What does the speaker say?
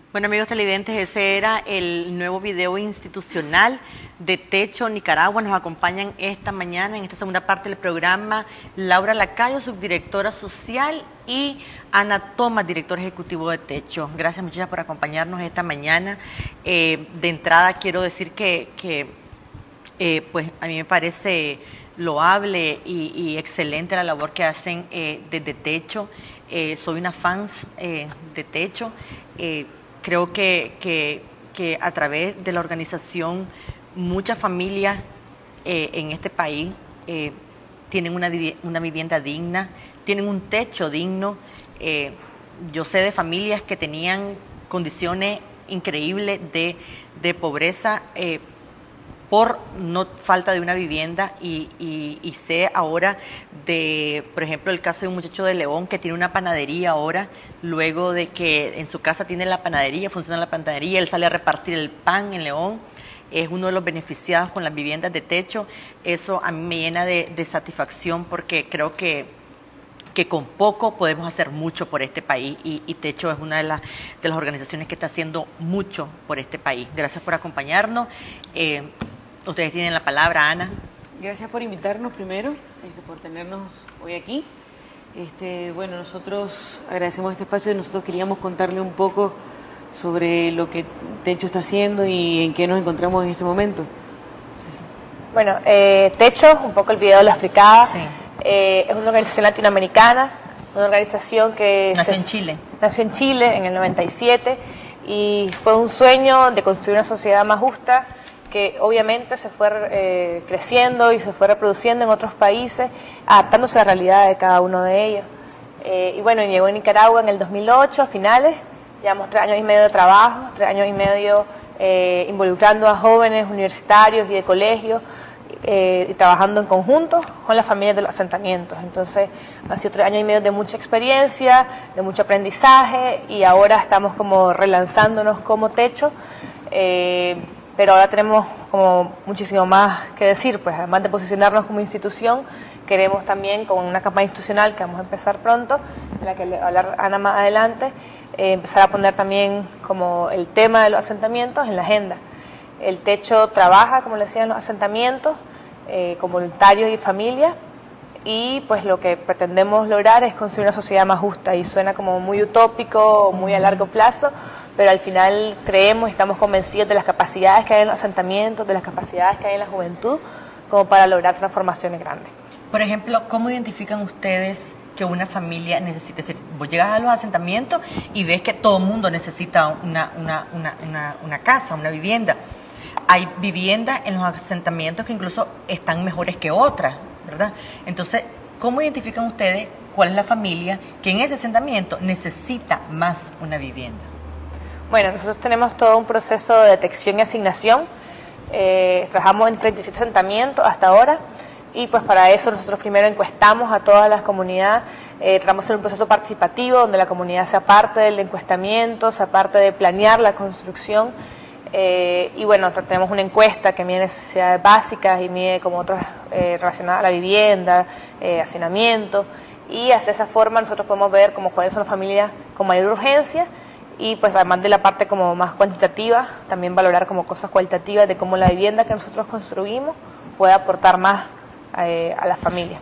Bueno, amigos televidentes, ese era el nuevo video institucional de Techo Nicaragua. Nos acompañan esta mañana, en esta segunda parte del programa, Laura Lacayo, subdirectora social, y Ana Tomás, director ejecutivo de Techo. Gracias, muchachas, por acompañarnos esta mañana. De entrada, quiero decir que pues a mí me parece loable y excelente la labor que hacen desde Techo. Soy una fan de Techo. Creo que a través de la organización muchas familias en este país tienen una vivienda digna, tienen un techo digno. Yo sé de familias que tenían condiciones increíbles de pobreza por no falta de una vivienda y sé ahora de, por ejemplo, el caso de un muchacho de León que tiene una panadería ahora, luego de que en su casa tiene la panadería, funciona la panadería, él sale a repartir el pan en León, es uno de los beneficiados con las viviendas de techo. Eso a mí me llena de satisfacción porque creo que con poco podemos hacer mucho por este país y Techo es una de las organizaciones que está haciendo mucho por este país. Gracias por acompañarnos. Ustedes tienen la palabra, Ana. Gracias por invitarnos primero, por tenernos hoy aquí. Bueno, nosotros agradecemos este espacio y nosotros queríamos contarle un poco sobre lo que Techo está haciendo y en qué nos encontramos en este momento. Sí. Bueno, Techo, un poco el video lo explicaba, Sí. Es una organización latinoamericana, una organización que Nació en Chile. Nació en Chile en el 97 y fue un sueño de construir una sociedad más justa que obviamente se fue creciendo y se fue reproduciendo en otros países, adaptándose a la realidad de cada uno de ellos. Y bueno, llegó a Nicaragua en el 2008, a finales, llevamos 3 años y medio de trabajo, 3 años y medio involucrando a jóvenes universitarios y de colegios, y trabajando en conjunto con las familias de los asentamientos. Entonces, han sido 3 años y medio de mucha experiencia, de mucho aprendizaje, y ahora estamos como relanzándonos como Techo, pero ahora tenemos como muchísimo más que decir, pues además de posicionarnos como institución, queremos también con una campaña institucional que vamos a empezar pronto, de la que le va a hablar Ana más adelante, empezar a poner también como el tema de los asentamientos en la agenda. El Techo trabaja, como le decía, en los asentamientos, con voluntarios y familias, y pues lo que pretendemos lograr es construir una sociedad más justa, y suena como muy utópico, muy a largo plazo, pero al final creemos y estamos convencidos de las capacidades que hay en los asentamientos, de las capacidades que hay en la juventud, como para lograr transformaciones grandes. Por ejemplo, ¿cómo identifican ustedes que una familia necesita? Es decir, vos llegas a los asentamientos y ves que todo el mundo necesita una casa, una vivienda. Hay viviendas en los asentamientos que incluso están mejores que otras, ¿verdad? Entonces, ¿cómo identifican ustedes cuál es la familia que en ese asentamiento necesita más una vivienda? Bueno, nosotros tenemos todo un proceso de detección y asignación. Trabajamos en 37 asentamientos hasta ahora, y pues para eso nosotros primero encuestamos a todas las comunidades. Tratamos en un proceso participativo donde la comunidad sea parte del encuestamiento, sea parte de planear la construcción. Y bueno, tenemos una encuesta que mide necesidades básicas y mide como otras relacionadas a la vivienda, hacinamiento, y de esa forma nosotros podemos ver como cuáles son las familias con mayor urgencia, y pues además de la parte como más cuantitativa, también valorar como cosas cualitativas de cómo la vivienda que nosotros construimos puede aportar más a las familias.